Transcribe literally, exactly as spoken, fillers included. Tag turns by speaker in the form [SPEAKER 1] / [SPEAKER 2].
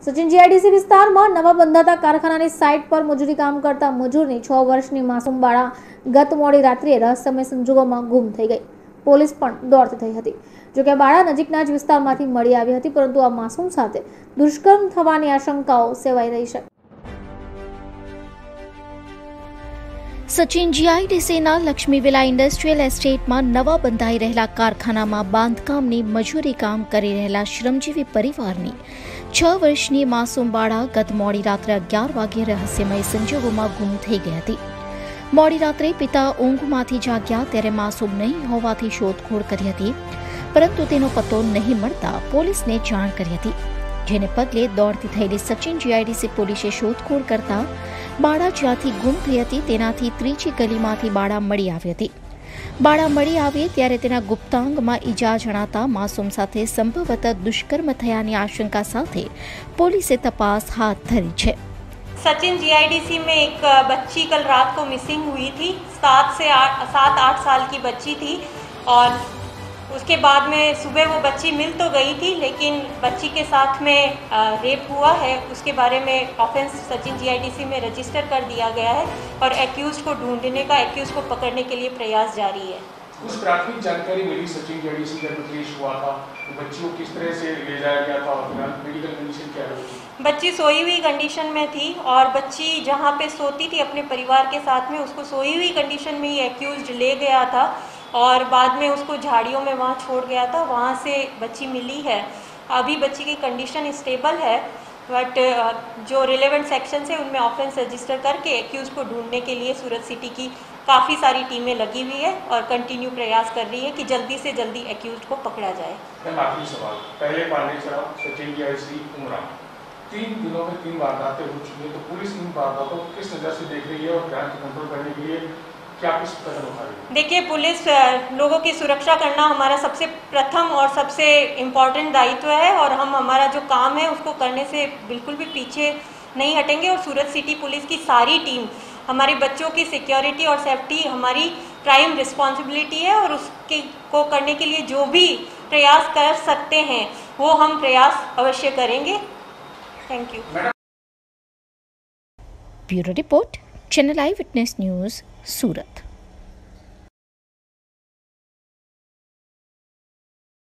[SPEAKER 1] Sachin GIDC વિસ્તારમાં નવા બંધાતા કારખાનાની site પર મજૂરી કામ કરતા મજૂરની છ વર્ષની માસૂમ બાળા ગત મોડી રાત્રિએ રહસ્યમય સંજોગોમાં ગુમ થઈ ગઈ. પોલીસ પણ દોડતી થઈ હતી. જોકે બાળા નજીકના જ વિસ્તારમાંથી મળી આવી હતી, પરંતુ આ માસૂમ સાથે દુષ્કર્મ થવાની આશંકાઓ સેવાઈ રહી છે.
[SPEAKER 2] સચિન જીઆઈડીસીના લક્ષ્મી વિલા ઇન્ડસ્ટ્રીયલ એસ્ટેટમાં નવા બંધાઈ રહેલા કારખાનામાં બાંધકામની મજૂરી કામ કરી રહેલા શ્રમજીવી પરિવારની છ વર્ષની માસૂમ બાળા ગત મોડી રાત્રે અગિયાર વાગ્યે રહસ્યમય સંજોગોમાં ગુમ થઈ ગઈ હતી. મોડી રાત્રે પિતા ઊંઘમાંથી જાગ્યા ત્યારે માસૂમ નહીં હોવાથી શોધખોળ કરી હતી, પરંતુ તેનો પત્તો નહીં મળતા પોલીસને જાણ કરી હતી, જેને પગલે દોડતી થયેલી સચિન જીઆઈડીસી પોલીસે શોધખોળ કરતા બાળા જ્યાંથી ગુમ થઈ હતી તેનાથી ત્રીજી ગલીમાંથી બાળા મળી આવી હતી. બાળા મળી આવી ત્યારે તેના ગુપ્તાંગમાં ઈજા જણાતા માસૂમ સાથે સંભવતઃ દુષ્કર્મ થયાની આશંકા સાથે પોલીસે તપાસ હાથ ધરી છે.
[SPEAKER 3] सचिन जीआईडीसी में एक बच्ची कल रात को मिसिंग हुई थी. सात से आठ सात आठ साल की बच्ची थी और उसके बाद में सुबह वो बच्ची मिल तो गई थी, लेकिन बच्ची के साथ में रेप हुआ है. उसके बारे में ऑफेंस सचिन जीआईडीसी में रजिस्टर कर दिया गया है और एक्यूज को ढूंढने का, एक्यूज को पकड़ने के लिए प्रयास जारी है.
[SPEAKER 4] कुछ प्राथमिक जानकारी मिली सचिन जीआईडीसी का केस हुआ था, बच्ची को किस तरह से ले जाया गया था और मेडिकल कंडीशन क्या रही?
[SPEAKER 3] बच्ची सोई हुई कंडीशन में थी और बच्ची जहाँ पे सोती थी अपने परिवार के साथ में, उसको सोई हुई कंडीशन में ही एक्यूज ले गया था और बाद में उसको झाड़ियों में वहाँ छोड़ गया था. वहाँ से बच्ची मिली है. अभी बच्ची की कंडीशन स्टेबल है, बट जो रिलेवेंट सेक्शन है उनमें ऑफेंस रजिस्टर करके एक्यूज को ढूंढने के लिए सूरत सिटी की काफ़ी सारी टीमें लगी हुई है और कंटिन्यू प्रयास कर रही है कि जल्दी से जल्दी एक्यूज को पकड़ा जाए.
[SPEAKER 4] आखिरी सवाल, पहले पांडेसरा, सचिन जीआईडीसी, उमरा, तीन दिनों में तीन वारदातें हो चुकी है, तो पुलिस इन वारदातों को किस नज़र से देख रही है और क्राइम को कंट्रोल करने के लिए क्या किस कदम उठा रही है?
[SPEAKER 3] देखिए, पुलिस लोगों की सुरक्षा करना हमारा सबसे प्रथम और सबसे इम्पॉर्टेंट दायित्व है और हम हमारा जो काम है उसको करने से बिल्कुल भी पीछे नहीं हटेंगे. और सूरत सिटी पुलिस की सारी टीम, हमारे बच्चों की सिक्योरिटी और सेफ्टी हमारी प्राइम रिस्पॉन्सिबिलिटी है और उसके को करने के लिए जो भी प्रयास कर सकते हैं वो हम प्रयास अवश्य करेंगे. Thank you.
[SPEAKER 2] Bureau report, channel eyewitness news, Surat.